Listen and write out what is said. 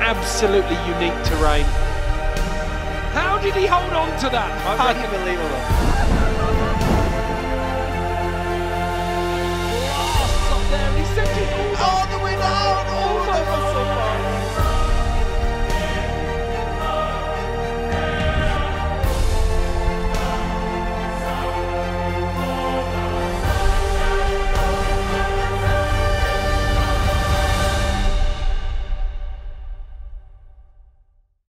absolutely unique terrain. How did he hold on to that? Unbelievable.